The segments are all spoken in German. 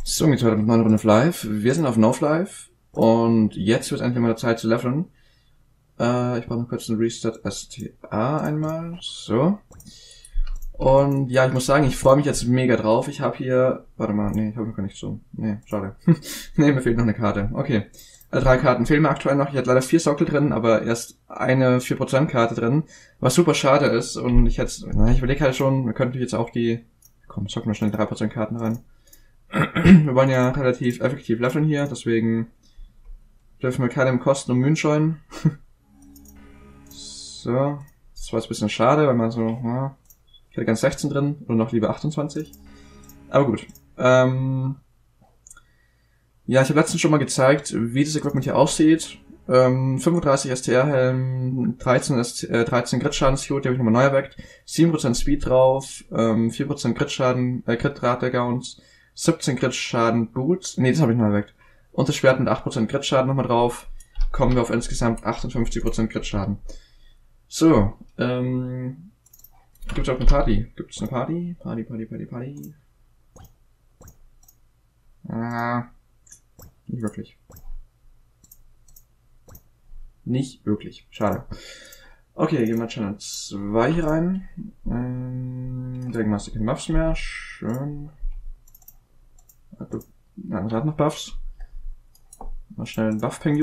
So, geht's weiter mit meiner Runde Live. Wir sind auf No-Life und jetzt wird endlich mal Zeit zu leveln. Ich brauche noch kurz einen Reset STA einmal. So. Und ja, ich muss sagen, ich freue mich jetzt mega drauf. Ich habe hier... Warte mal, nee, ich habe noch gar nicht so. Nee, schade. Nee, mir fehlt noch eine Karte. Okay. 3 Karten fehlen mir aktuell noch. Ich hatte leider 4 Sockel drin, aber erst eine 4% Karte drin. Was super schade ist. Und ich überlege halt schon, wir könnten jetzt auch die... Komm, zocken wir schnell 3% Karten rein. Wir wollen ja relativ effektiv leveln hier, deswegen dürfen wir keinem Kosten und Mühen scheuen. So, das war jetzt ein bisschen schade, weil man so, ja, ich hätte ganz 16 drin oder noch lieber 28. Aber gut. Ja, ich habe letztens schon mal gezeigt, wie das Equipment hier aussieht. 35 STR-Helm, 13 Crit-Schaden-Suit, die habe ich nochmal neu erweckt. 7% Speed drauf, 4% Crit-Schaden, Crit-Rate-Gowns. 17 Crit-Schaden Boots. Nee, das habe ich noch erweckt. Und das Schwert mit 8% Crit-Schaden nochmal drauf. Kommen wir auf insgesamt 58% Crit-Schaden. So, gibt's auch eine Party? Gibt's eine Party? Party. Nicht wirklich. Nicht wirklich. Schade. Okay, gehen wir Channel 2 hier rein. Deswegen machst du keine Buffs mehr. Schön. Dann hat noch Buffs. Mal schnell einen Buff-Ping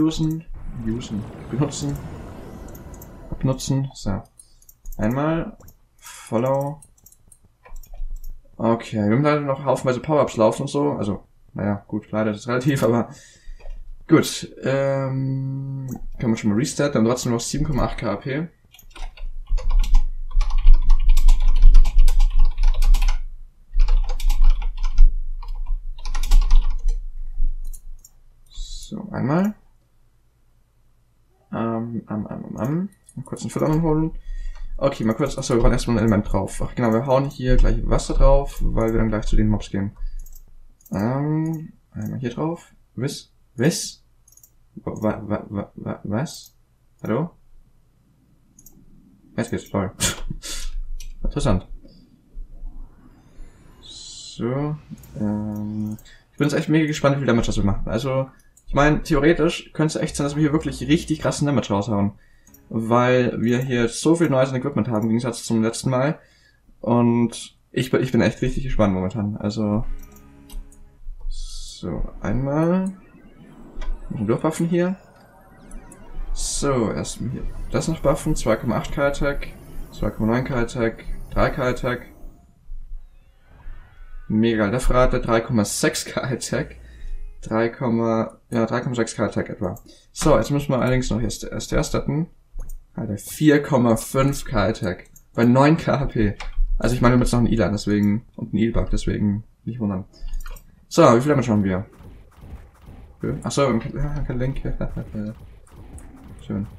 benutzen. So. Einmal. Follow. Okay, wir haben leider noch haufenweise Power-Ups laufen und so. Also, naja, gut, leider ist es relativ, aber gut. Können wir schon mal reset, dann trotzdem noch 7,8 KP. So, einmal. Mal kurz einen Füller holen. Okay, mal kurz, achso, wir wollen erstmal ein Element drauf. Ach genau, wir hauen hier gleich Wasser drauf, weil wir dann gleich zu den Mobs gehen. Einmal hier drauf. Was? Hallo? Jetzt geht's, toll. Interessant. So, ich bin jetzt echt mega gespannt, wie viel Damage das wir machen. Also, ich meine, theoretisch könnte es echt sein, dass wir hier wirklich richtig krassen Damage raushauen. Weil wir hier so viel neues Equipment haben, im Gegensatz zum letzten Mal. Und ich bin echt richtig gespannt momentan. Also, so, einmal durchbuffen hier. So, erstmal hier das noch buffen. 2,8 K-Attack, 2,9 K-Attack, 3 K-Attack. Mega Left-Rate, 3,6 K-Attack. 3,6 K-Attack etwa. So, jetzt müssen wir allerdings noch STR statten. Alter, 4,5 K-Attack. Bei 9 KHP. Also ich meine, wir haben jetzt noch einen Elan, deswegen, und einen Heal-Bug, deswegen nicht wundern. So, wie viel Damage haben wir? Achso, kein Link. Schön.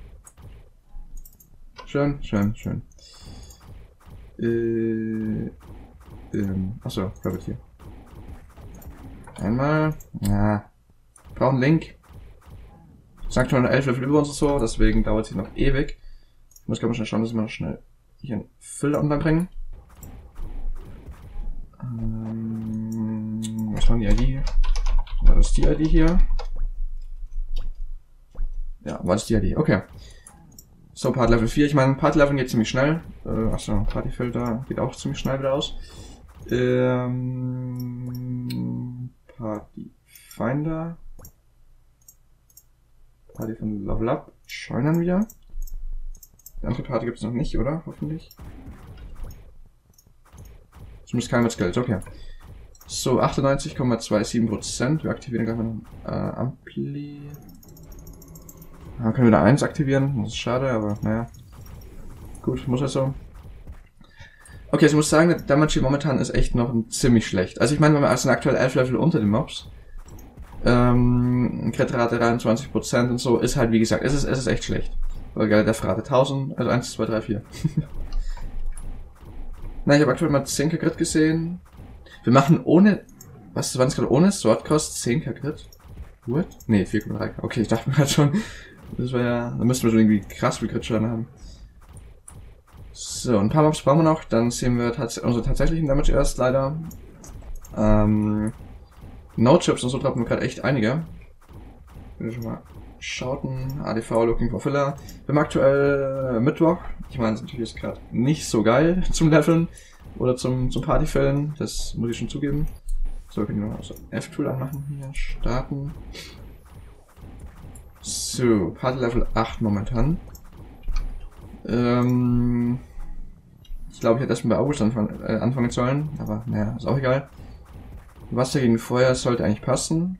Achso, glaube ich hier. Einmal. Ja. Brauchen Link. Sagt schon 11 Level über uns und so, deswegen dauert es hier noch ewig. Ich muss glaube ich schnell schauen, dass wir noch schnell hier einen Füller online bringen. Was war die ID? War das die ID hier? Ja, war das die ID? Okay. So, Part Level 4. Ich meine, Part Level geht ziemlich schnell. Achso, Partyfilter geht auch ziemlich schnell wieder aus. Party Finder. Party von Level Up. Joinern wieder. Die andere Party gibt es noch nicht, oder? Hoffentlich. Zumindest keiner mit Skills, okay. So, 98,27%. Wir aktivieren gleich mal Ampli. Können wir wieder 1 aktivieren. Das ist schade, aber naja. Gut, muss halt so. Okay, ich muss sagen, der Damage hier momentan ist echt noch ziemlich schlecht. Also ich meine, wir sind aktuell 11 Level unter den Mobs. Crit-Rate 23% und so, ist halt wie gesagt, es ist echt schlecht. Weil geil, der Rate 1000, also 1, 2, 3, 4. Na, ich habe aktuell mal 10k Crit gesehen. Wir machen ohne, was war das gerade, ohne Sword Cost 10k Crit? What? Nee, 4,3k. Okay, ich dachte mir halt schon, das war ja, da müssten wir schon irgendwie krass viel Crit-Schaden haben. So, ein paar Mobs brauchen wir noch, dann sehen wir unsere tatsächlichen Damage erst leider. No-Chips und so droppen wir gerade echt einige. Wenn wir schon mal schauten. ADV Looking for Filler. Wir haben aktuell Mittwoch. Ich meine, das ist natürlich gerade nicht so geil zum Leveln oder zum Partyfällen. Das muss ich schon zugeben. So, wir können mal so F-Tool anmachen hier. Starten. So, Party Level 8 momentan. Ich glaube, ich hätte erstmal bei August anfangen sollen, aber naja, ist auch egal. Wasser gegen Feuer sollte eigentlich passen.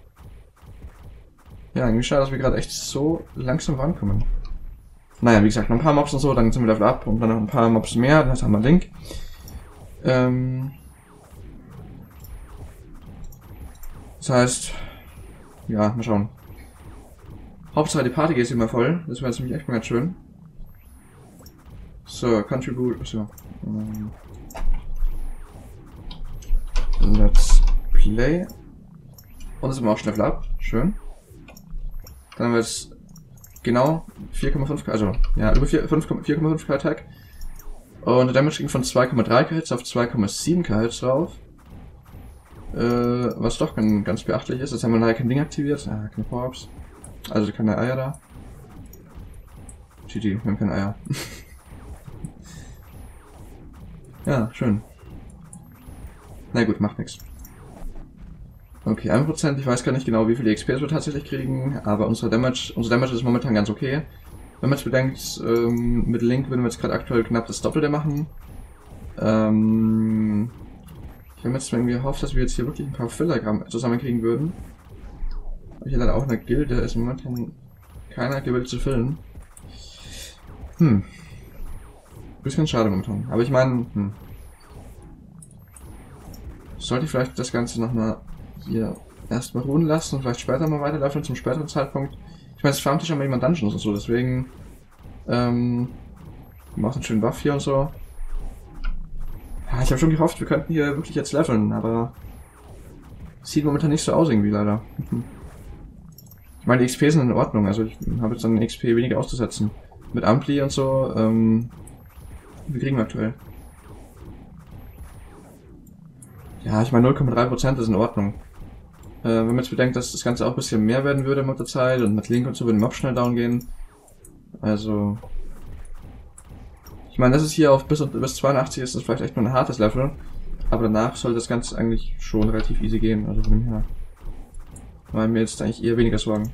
Ja, irgendwie schade, dass wir gerade echt so langsam rankommen. Naja, wie gesagt, noch ein paar Mobs und so, dann sind wir Level up und dann noch ein paar Mobs mehr, dann haben wir Link. Das heißt, ja, mal schauen. Hauptsache die Party geht immer voll, das wäre jetzt nämlich echt mal ganz schön. So, Contribute, so. Let's play. Und das sind wir auch schnell ab, schön. Dann haben wir jetzt genau 4,5k, also ja, über 4,5k Attack. Und der Damage ging von 2,3k Hits auf 2,7k Hits drauf. Was doch ganz beachtlich ist. Jetzt haben wir leider kein Ding aktiviert. Ah, keine Power-Ups. Also keine Eier da. GG, wir haben keine Eier. Ja, schön. Na gut, macht nichts. Okay, 1%, ich weiß gar nicht genau, wie viele XP wir tatsächlich kriegen, aber unser Damage ist momentan ganz okay. Wenn man jetzt bedenkt, mit Link würden wir jetzt gerade aktuell knapp das Doppelte machen. Ich habe jetzt irgendwie gehofft, dass wir jetzt hier wirklich ein paar Filler zusammenkriegen würden. Aber hier leider auch eine Gilde, ist momentan keiner gewillt zu füllen. Bisschen schade momentan. Aber ich meine, sollte ich vielleicht das Ganze nochmal hier erstmal ruhen lassen und vielleicht später mal weiterlaufen zum späteren Zeitpunkt. Ich meine, es farmt ja schon mal jemand Dungeons und so, deswegen wir machen einen schönen Buff hier und so. Ja, ich habe schon gehofft, wir könnten hier wirklich jetzt leveln, aber sieht momentan nicht so aus irgendwie leider. Ich meine, die XP sind in Ordnung, also ich habe jetzt dann XP weniger auszusetzen. Mit Ampli und so, wie kriegen wir aktuell? Ja, ich meine 0,3% ist in Ordnung. Wenn man jetzt bedenkt, dass das Ganze auch ein bisschen mehr werden würde mit der Zeit und mit Link und so würde den Mob schnell down gehen. Also ich meine, das ist hier auf bis 82 ist das vielleicht echt nur ein hartes Level, aber danach soll das Ganze eigentlich schon relativ easy gehen, also von dem her. Weil mir jetzt eigentlich eher weniger Sorgen.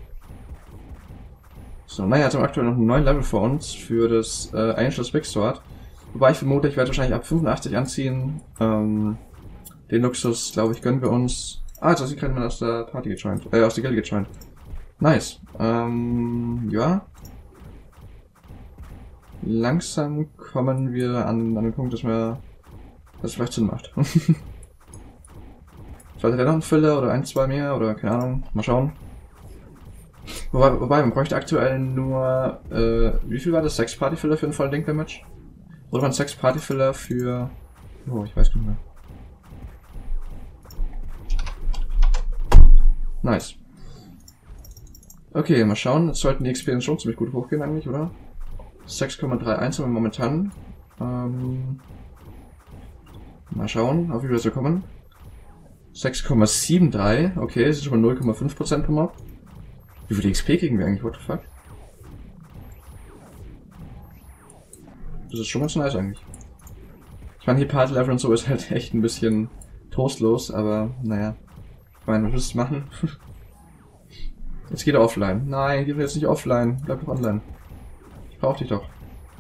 So, naja, jetzt haben wir aktuell noch einen neuen Level vor uns für das Angel's Big Sword. Wobei ich vermute, ich werde wahrscheinlich ab 85 anziehen. Den Luxus, glaube ich, gönnen wir uns. Ah, jetzt ist gerade mal aus der Party gejoint. Aus der Gilde gejoint. Nice. Ja. Langsam kommen wir an den Punkt, dass das vielleicht Sinn macht. Sollte der noch ein Filler oder ein, zwei mehr oder keine Ahnung. Mal schauen. Wobei man bräuchte aktuell nur, wie viel war das? 6 Party-Filler für einen vollen Link-Damage? Oder waren 6 Party-Filler für... Oh, ich weiß nicht mehr. Nice. Okay, mal schauen. Jetzt sollten die XP schon ziemlich gut hochgehen eigentlich, oder? 6,31 haben wir momentan. Mal schauen, auf wie wir so kommen. 6,73. Okay, das ist schon mal 0,5% pro Mob. Wie viel XP kriegen wir eigentlich? What the fuck? Das ist schon ganz nice eigentlich. Ich meine, hier Party Level und so ist halt echt ein bisschen trostlos, aber naja. Ich meine, was willst du machen? Jetzt geht er offline. Nein, geh jetzt nicht offline. Bleib doch online. Ich brauch dich doch.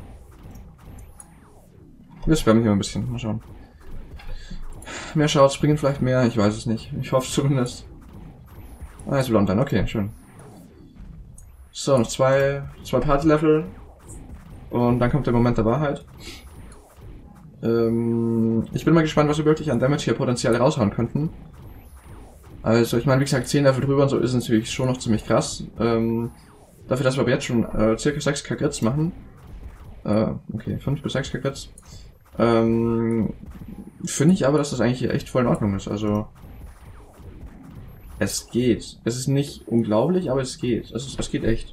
Wir spammen hier ein bisschen. Mal schauen. Mehr Shouts bringen vielleicht mehr. Ich weiß es nicht. Ich hoffe es zumindest. Ah, jetzt wieder online. Okay, schön. So, noch zwei Party-Level. Und dann kommt der Moment der Wahrheit. Ich bin mal gespannt, was wir wirklich an Damage hier potenziell raushauen könnten. Also, ich meine, wie gesagt, 10 Level drüber und so ist natürlich schon noch ziemlich krass. Dafür, dass wir aber jetzt schon circa 6k Crits machen. Okay, 5 bis 6k Crits. Finde ich aber, dass das eigentlich hier echt voll in Ordnung ist. Also, es geht. Es ist nicht unglaublich, aber es geht. Es geht echt.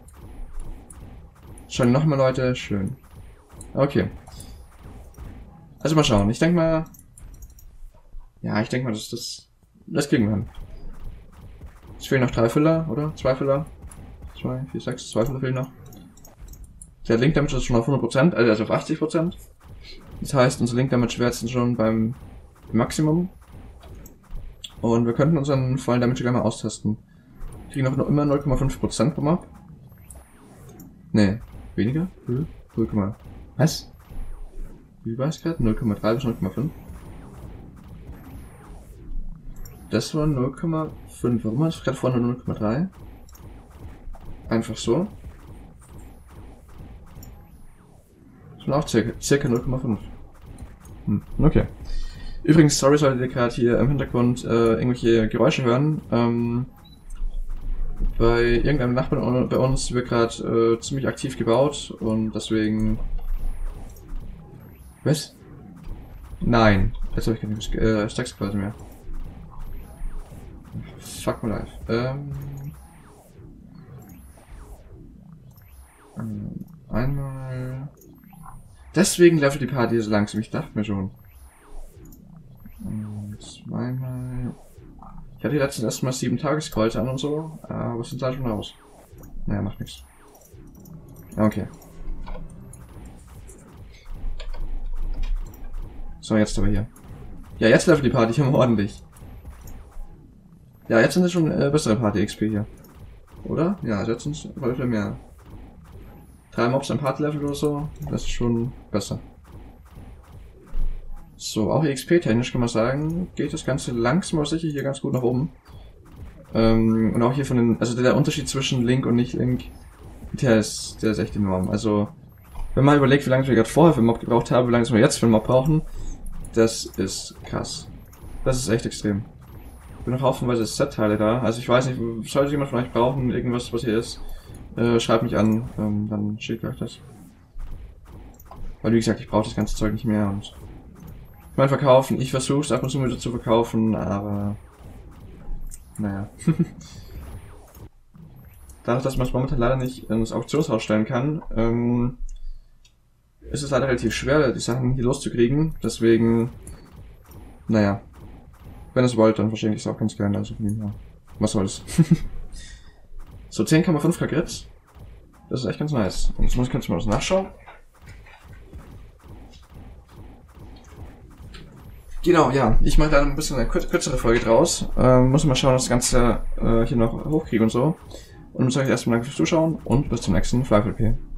Schon nochmal, Leute. Schön. Okay. Also mal schauen. Ich denke mal... Ja, ich denke mal, dass das Das kriegen wir hin. Es fehlen noch 3 Filler, oder? 2 Filler. 2, 4, 6, 2 Filler fehlen noch. Der Link Damage ist schon auf 100%, also auf 80%. Das heißt, unser Link Damage wäre jetzt schon beim Maximum. Und wir könnten unseren vollen Damage gerne mal austesten. Wir kriegen noch immer 0,5% pro Mob. Nee, weniger? 0, was? Wie war es gerade? 0,3 bis 0,5? Das war 0,5. Warum war das gerade vorne 0,3? Einfach so. Das war auch circa 0,5. Okay. Übrigens, sorry, solltet ihr gerade hier im Hintergrund irgendwelche Geräusche hören. Bei irgendeinem Nachbarn bei uns wird gerade ziemlich aktiv gebaut und deswegen... Was? Nein. Jetzt habe ich keine Stacksquality mehr. Fuck my life. Einmal... Deswegen levelt die Party so langsam, ich dachte mir schon. Zweimal... Ich hatte letztens erstmal 7 Tagescalls an und so, aber es sind halt schon raus. Naja, macht nichts. Okay. So, jetzt aber hier. Ja, jetzt levelt die Party hier ordentlich. Ja, jetzt sind es schon bessere Party-XP hier. Oder? Ja, jetzt sind es auf jeden Fall mehr. 3 Mobs am Party-Level oder so, das ist schon besser. So, auch XP-technisch kann man sagen, geht das Ganze langsam aber sicher hier ganz gut nach oben. Und auch hier von den, also der Unterschied zwischen Link und Nicht-Link, der ist echt enorm. Also, wenn man überlegt, wie lange wir gerade vorher für einen Mob gebraucht haben, wie lange wir jetzt für einen Mob brauchen, das ist krass. Das ist echt extrem. Ich bin noch haufenweise Set-Teile da, also ich weiß nicht, sollte jemand von euch brauchen, irgendwas, was hier ist, schreibt mich an, dann schicke ich euch das. Weil wie gesagt, ich brauche das ganze Zeug nicht mehr und ich meine verkaufen, ich versuche es ab und zu wieder zu verkaufen, aber naja. Dadurch, dass man es momentan leider nicht ins Auktionshaus stellen kann, ist es leider relativ schwer, die Sachen hier loszukriegen, deswegen, naja. Wenn ihr es wollt, dann verschenke ich es auch ganz gerne, also ja, was soll's. So, 10,5k Grits. Das ist echt ganz nice. Und jetzt kannst du mal das nachschauen. Genau, ja. Ich mache da ein bisschen eine kürzere Folge draus. Muss mal schauen, dass das Ganze hier noch hochkriege und so. Und dann sage ich erstmal danke fürs Zuschauen und bis zum nächsten FlyFLP.